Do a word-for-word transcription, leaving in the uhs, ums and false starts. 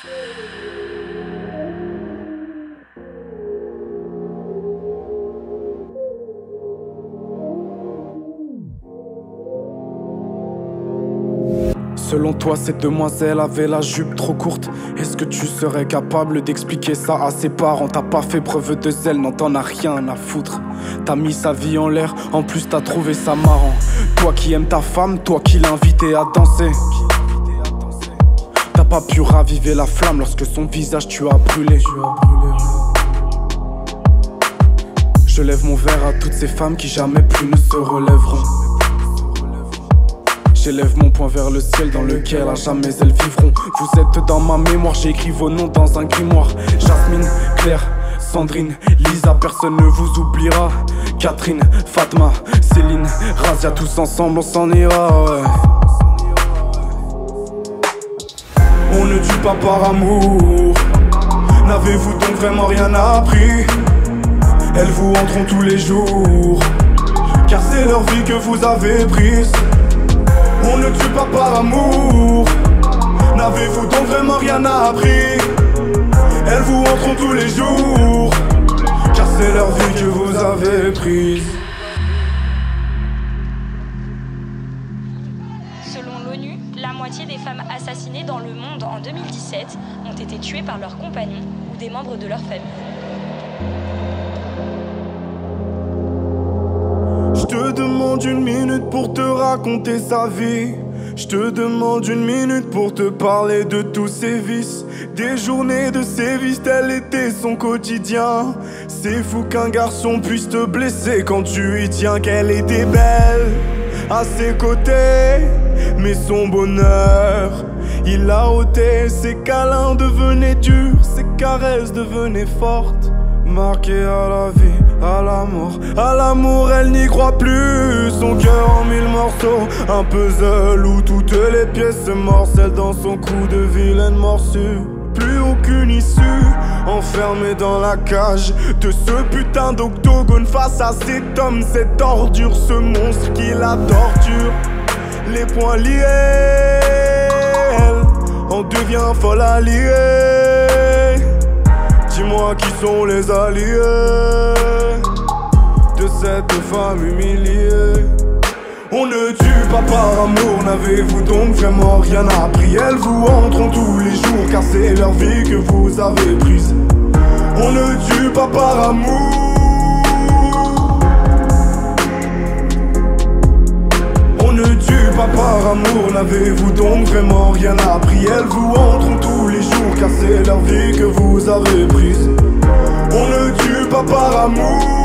Selon toi, cette demoiselle avait la jupe trop courte. Est-ce que tu serais capable d'expliquer ça à ses parents? T'as pas fait preuve de zèle, non t'en as rien à foutre. T'as mis sa vie en l'air, en plus t'as trouvé ça marrant. Toi qui aimes ta femme, toi qui l'as invité à danser. T'as pas pu raviver la flamme lorsque son visage tu as brûlé. Je lève mon verre à toutes ces femmes qui jamais plus ne se relèveront. J'élève mon poing vers le ciel dans lequel à jamais elles vivront. Vous êtes dans ma mémoire, j'ai écrit vos noms dans un grimoire. Jasmine, Claire, Sandrine, Lisa, personne ne vous oubliera. Catherine, Fatma, Céline, Razia, tous ensemble on s'en ira, ouais. On ne tue pas par amour. N'avez-vous donc vraiment rien appris? Elles vous entreront tous les jours, car c'est leur vie que vous avez prise. On ne tue pas par amour. N'avez-vous donc vraiment rien appris? Elles vous entreront tous les jours, car c'est leur vie que vous avez prise. Selon l'ONU, la moitié des femmes assassinées dans le monde en deux mille dix-sept ont été tuées par leurs compagnons ou des membres de leur famille. Je te demande une minute pour te raconter sa vie. Je te demande une minute pour te parler de tous ses vices. Des journées de sévices, tel était son quotidien. C'est fou qu'un garçon puisse te blesser quand tu y tiens. Qu'elle était belle à ses côtés, mais son bonheur il l'a ôté. Ses câlins devenaient durs, ses caresses devenaient fortes. Marquée à la vie, à la mort, à l'amour elle n'y croit plus. Son cœur en mille morceaux, un puzzle où toutes les pièces se morcellent dans son cou de vilaine morsure. Plus aucune issue, enfermé dans la cage de ce putain d'octogone. Face à cet homme, cette ordure, ce monstre qui la torture. Les poings liés, elle en devient folle alliée. Dis-moi qui sont les alliés de cette femme humiliée. On ne tue pas par amour, n'avez-vous donc vraiment rien appris? Elles vous entreront tous les jours, car c'est leur vie que vous avez prise. On ne tue pas par amour. On ne tue pas par amour, n'avez-vous donc vraiment rien appris? Elles vous entreront tous les jours, car c'est leur vie que vous avez prise. On ne tue pas par amour.